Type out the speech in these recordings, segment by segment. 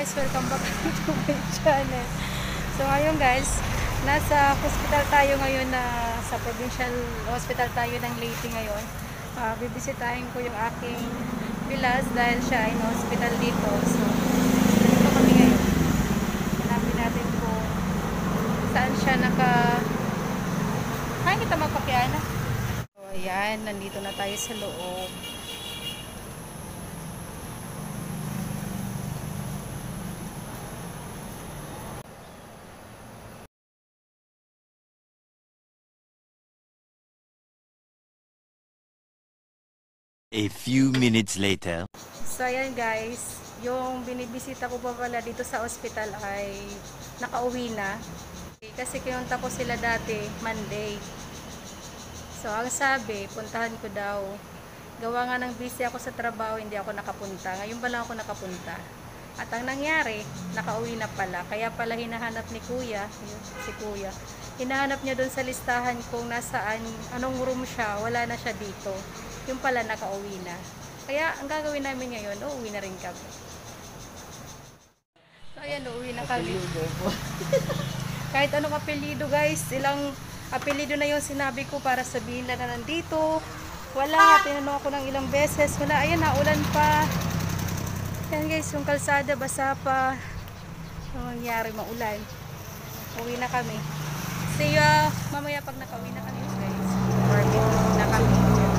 guys, welcome back to my channel. So ngayon guys, nasa hospital tayo ngayon sa provincial hospital tayo ng Leyte ngayon. Bibisitahin ko yung aking bilas dahil siya ay hospital dito. So dito kami ngayon. Hanapin natin kung saan siya ay, kita magpakiana. So ayan, nandito na tayo sa loob. A few minutes later. So ayan guys, yung binibisita ko pa pala dito sa ospital ay nakauwi na. Kasi kinunta ko sila dati Monday. So ang sabi, puntahan ko daw. Gawa nga ng busy ako sa trabaho, hindi ako nakapunta. Ngayon pa lang ako nakapunta. At ang nangyari, nakauwi na pala. Kaya pala hinahanap ni Kuya, si Kuya. Hinahanap niya doon sa listahan kung nasaan, anong room siya, wala na siya dito. Yung pala nakauwi na. Kaya ang gagawin namin ngayon, uuwi na rin kami. So ayan, uuwi na kami. Kahit anong apelido guys, ilang apelido na yung sinabi ko para sabihin na nandito. Wala, tinanong ako ng ilang beses. Wala, ayan, naulan pa. Yan guys, yung kalsada, basa pa. Ang nangyari, maulan. Uwi na kami. See you mamaya pag nakauwi na kami guys. Barbecue na kami.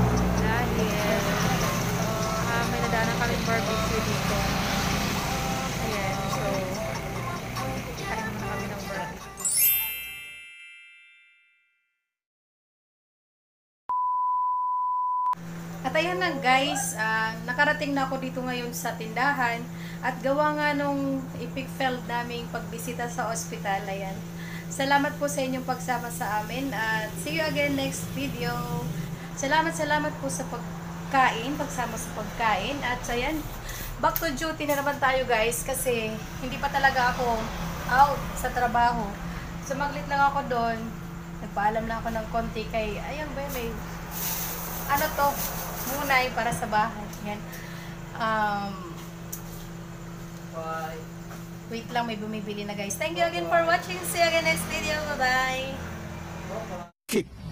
May nadaanan kami barbecue dito. Ayan, so kain muna kami ng barbecue. At ayan na guys, nakarating na ako dito ngayon sa tindahan at gawa nga nung epic failed naming pagbisita sa ospital. Ayan. Salamat po sa inyong pagsama sa amin at see you again next video. Salamat po sa pagsama sa pagkain. At ayan, back to duty na naman tayo guys kasi hindi pa talaga ako out sa trabaho. Sumaglit lang ako doon. Nagpaalam lang ako ng konti kay, ayan ba, may ano to, munay para sa bahay. Yan. Wait lang, may bumibili na guys. Thank you again for watching. See you again next video. Bye-bye.